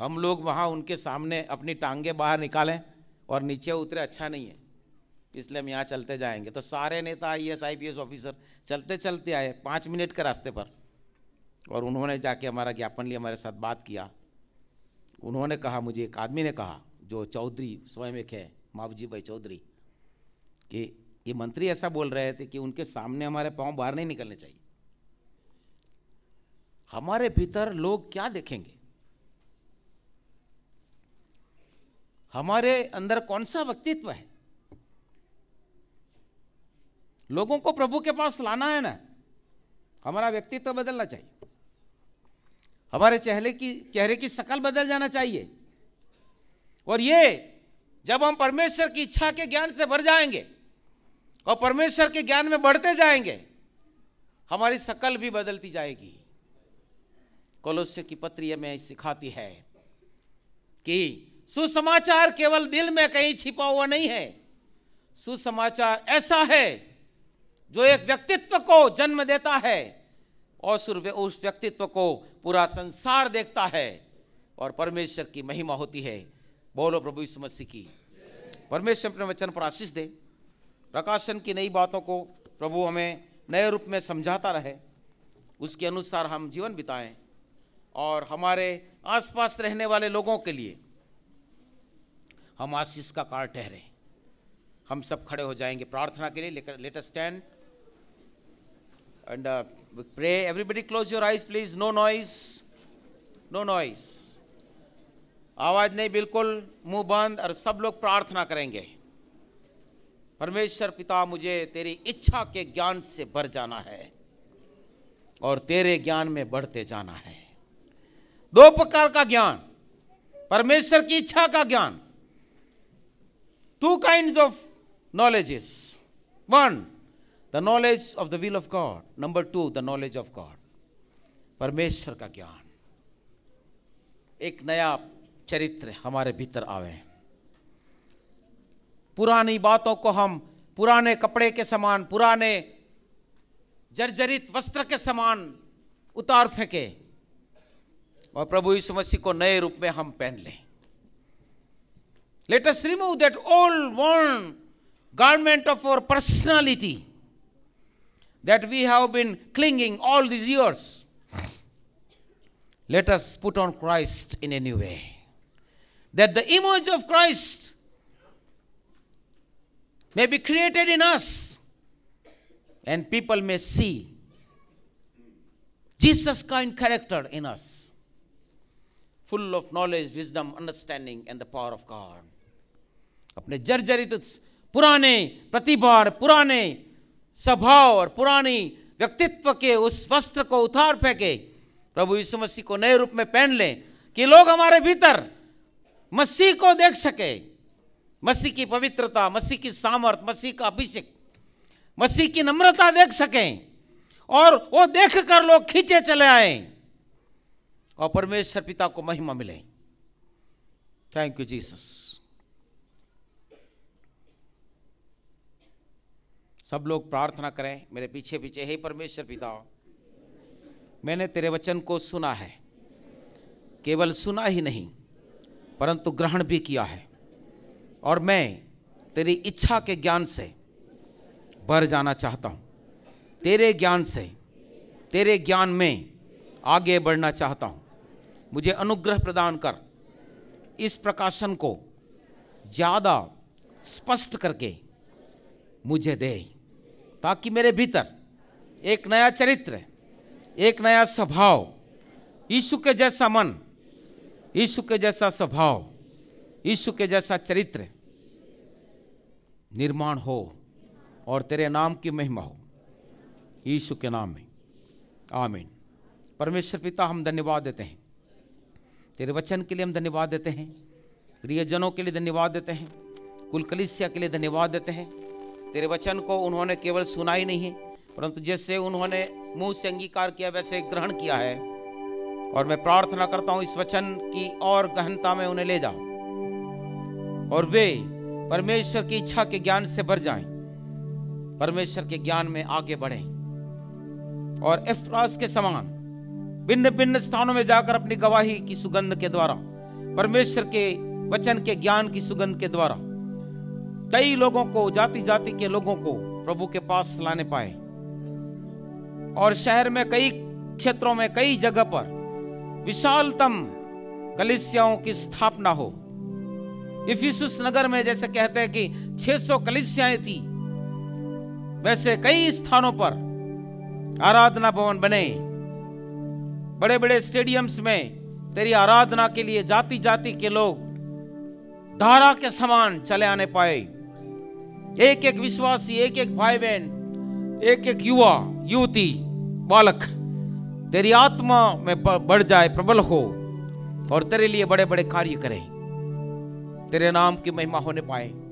हम लोग वहाँ उनके सामने अपनी टांगे बाहर निकालें और नीचे उतरे, अच्छा नहीं है, इसलिए हम यहाँ चलते जाएंगे। तो सारे नेता IAS IPS ऑफिसर चलते चलते आए 5 मिनट के रास्ते पर, और उन्होंने जाके हमारा ज्ञापन लिया, हमारे साथ बात किया। उन्होंने कहा, मुझे एक आदमी ने कहा जो चौधरी स्वयं एक है, मावजी भाई चौधरी, कि ये मंत्री ऐसा बोल रहे थे कि उनके सामने हमारे पाँव बाहर नहीं निकलने चाहिए। हमारे भीतर लोग क्या देखेंगे? हमारे अंदर कौन सा व्यक्तित्व है? लोगों को प्रभु के पास लाना है ना, हमारा व्यक्तित्व बदलना चाहिए, हमारे चेहरे की शक्ल बदल जाना चाहिए। और ये जब हम परमेश्वर की इच्छा के ज्ञान से भर जाएंगे और परमेश्वर के ज्ञान में बढ़ते जाएंगे, हमारी शक्ल भी बदलती जाएगी। कोलोस्से की पत्री हमें सिखाती है कि सुसमाचार केवल दिल में कहीं छिपा हुआ नहीं है। सुसमाचार ऐसा है जो एक व्यक्तित्व को जन्म देता है और उस व्यक्तित्व को पूरा संसार देखता है और परमेश्वर की महिमा होती है। बोलो प्रभु यीशु मसीह की। परमेश्वर अपने वचन पर आशीष दे। प्रकाशन की नई बातों को प्रभु हमें नए रूप में समझाता रहे, उसके अनुसार हम जीवन बिताएं और हमारे आसपास रहने वाले लोगों के लिए हम आशीष का कारण ठहरे। हम सब खड़े हो जाएंगे प्रार्थना के लिए। Let us stand and pray. Everybody close your eyes please. No noise, no noise. आवाज नहीं, बिल्कुल मुंह बंद, और सब लोग प्रार्थना करेंगे। परमेश्वर पिता, मुझे तेरी इच्छा के ज्ञान से भर जाना है और तेरे ज्ञान में बढ़ते जाना है। 2 प्रकार का ज्ञान, परमेश्वर की इच्छा का ज्ञान। 2 kinds of knowledges. 1, the knowledge of the will of God. Number 2, the knowledge of God. परमेश्वर का ज्ञान। एक नया चरित्र हमारे भीतर आवे। पुरानी बातों को हम पुराने कपड़े के समान, पुराने जर्जरित वस्त्र के समान उतार फेंके और प्रभु यीशु मसीह को नए रूप में हम पहन लें। Let us remove that old worn garment of our personality that we have been clinging all these years. Let us put on Christ in a new way, that the image of Christ may be created in us and people may see Jesus kind character in us, full of knowledge, wisdom, understanding and the power of God. अपने जर्जरित पुराने प्रतिभा, पुराने स्वभाव और पुरानी व्यक्तित्व के उस वस्त्र को उतार फेंके, प्रभु यीशु मसीह को नए रूप में पहन लें कि लोग हमारे भीतर मसीह को देख सके, मसीह की पवित्रता, मसीह की सामर्थ, मसीह का अभिषेक, मसीह की नम्रता देख सकें और वो देखकर लोग खींचे चले आए और परमेश्वर पिता को महिमा मिले। Thank you Jesus. सब लोग प्रार्थना करें मेरे पीछे पीछे। हे परमेश्वर पिता, मैंने तेरे वचन को सुना है, केवल सुना ही नहीं परंतु ग्रहण भी किया है, और मैं तेरी इच्छा के ज्ञान से भर जाना चाहता हूँ। तेरे ज्ञान से, तेरे ज्ञान में आगे बढ़ना चाहता हूँ। मुझे अनुग्रह प्रदान कर, इस प्रकाशन को ज़्यादा स्पष्ट करके मुझे दे, ताकि मेरे भीतर एक नया चरित्र, एक नया स्वभाव, यीशु के जैसा मन, यीशु के जैसा स्वभाव, यीशु के जैसा चरित्र निर्माण हो और तेरे नाम की महिमा हो, यीशु के नाम में आमीन। परमेश्वर पिता, हम धन्यवाद देते हैं तेरे वचन के लिए, हम धन्यवाद देते हैं प्रियजनों के लिए, धन्यवाद देते हैं कुल कलीसिया के लिए, धन्यवाद देते हैं। तेरे वचन को उन्होंने केवल सुना ही नहीं है, परंतु जैसे उन्होंने मुंह से अंगीकार किया वैसे ग्रहण किया है। और मैं प्रार्थना करता हूं इस वचन की और गहनता में उन्हें ले जाओ और वे परमेश्वर की इच्छा के ज्ञान से भर जाएं, परमेश्वर के ज्ञान में आगे बढ़ें और एफ्रास के समान भिन्न भिन्न स्थानों में जाकर अपनी गवाही की सुगंध के द्वारा परमेश्वर के वचन के ज्ञान की सुगंध के द्वारा कई लोगों को, जाति जाति के लोगों को प्रभु के पास लाने पाए, और शहर में कई क्षेत्रों में, कई जगह पर विशालतम कलीसियाओं की स्थापना हो। इफिसुस नगर में जैसे कहते हैं कि 600 कलीसियाएं थी, वैसे कई स्थानों पर आराधना भवन बने। बड़े बड़े स्टेडियम्स में तेरी आराधना के लिए जाति जाति के लोग धारा के समान चले आने पाए। एक एक विश्वासी, एक एक भाई बहन, एक एक युवा युवती बालक तेरी आत्मा में बढ़ जाए, प्रबल हो और तेरे लिए बड़े बड़े कार्य करे, तेरे नाम की महिमा होने पाए।